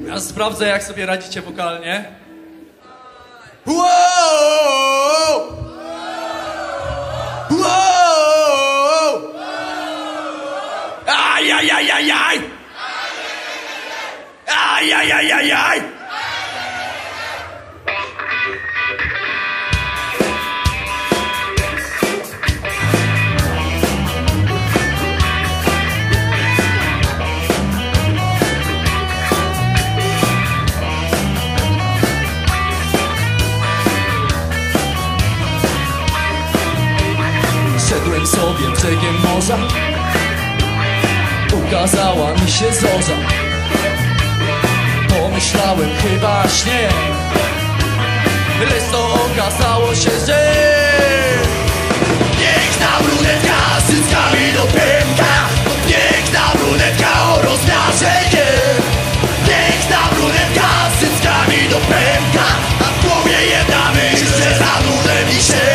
Ja sprawdzę, jak sobie radzicie wokalnie. Wow! Wow! Ajajajajaj! Ajajajajaj! Szedłem sobie brzegiem morza, ukazała mi się zorza. Pomyślałem, chyba śnie, lecz to okazało się, że piękna brunetka z cyckami do pęka. Piękna brunetka o rozmiarze G. Piękna brunetka z cyckami do pęka. A w głowie jedna myśl, że zanurzę mi się.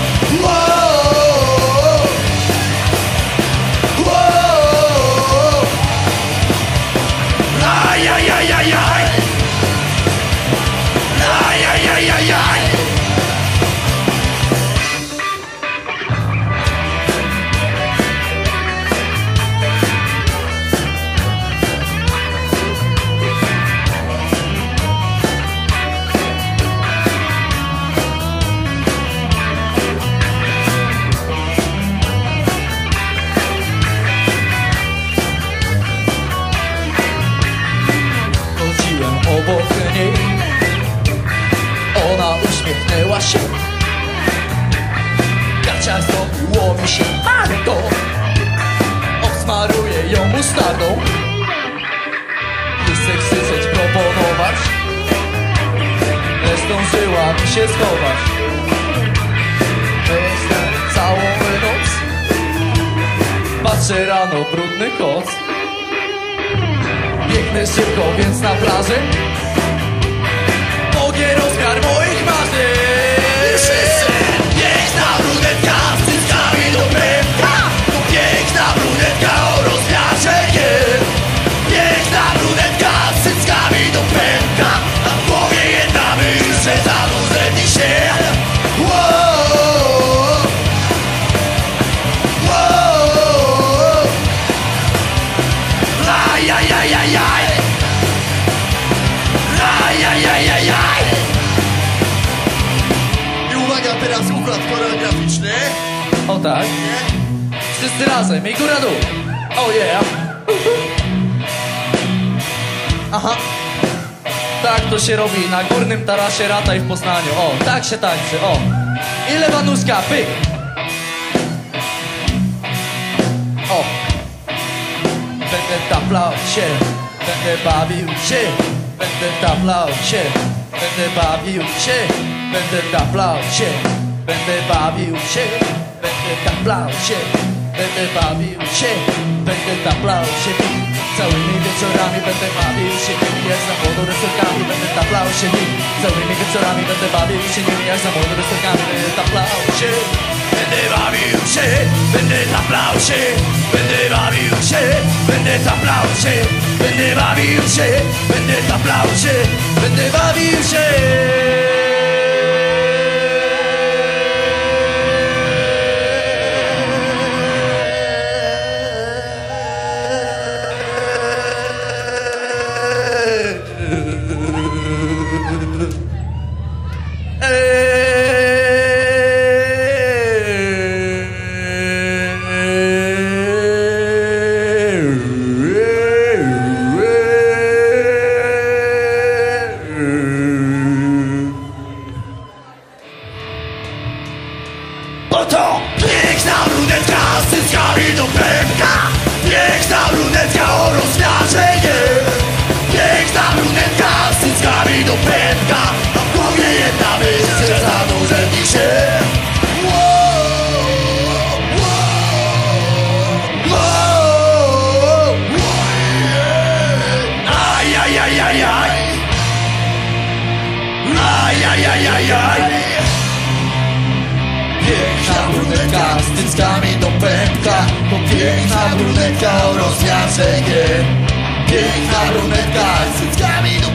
Obok niej ona uśmiechnęła się. W gaciach zrobiło mi się marko. Obsmaruję ją musztardą, by seksyzeć proponować, lecz zdążyła mi się schować. Jestem całą noc, patrzę rano brudny koc. Biegnę szybko, więc na plaży mogę rozmiar moich marzeń. Piękna brunetka z cyckami do pęka. Piękna brunetka o rozmiarze G. Piękna brunetka z cyckami do pęka. A w głowie jedna myśl, że zanurzę mi się. I uwaga, teraz układ choreograficzny. O tak? Wszyscy razem i góra dół. Oh yeah. Aha. Tak to się robi na górnym tarasie Rataj w Poznaniu. O, tak się tańczy, o. I lewa nóżka, pyk. O. Będę taplał się, będę bawił się, będę taplał się, będę bawił się, będę taplał się, będę bawił się, będę taplał się, będę bawił się, będę taplał się. Całymi wieczorami będę bawił się nimi, jak za młodą rycerkami będę taplał się nimi. Całymi wieczorami będę bawił się nimi, jak za młodą rycerkami będę taplał się. Będę bawił się, będę taplał się, będę bawił się, będę taplał się, będę bawił się, będę taplał się, będę bawił się. Oto piękna brunetka z cyckami do pęka. Piękna brunetka o rozmiarze G. Piękna brunetka z cyckami do pęka. A w głowie jedna myśl, że zanurzę mi się. Ajajajajaj. Ajajajajaj. Piękna brunetka z cyckami do pęka. To piękna brunetka o rozmiarze G. Piękna brunetka z cyckami do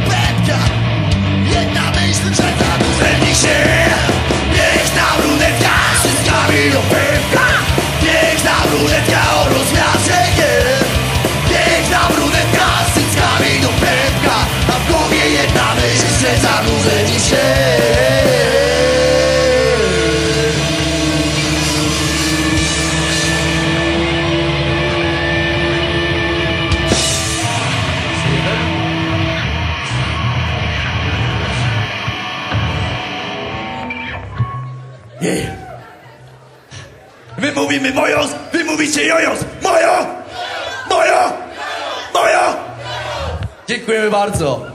Yeah. My mówimy mojos, wy mówicie jojos. Moja! Moja! Moja! Dziękujemy bardzo.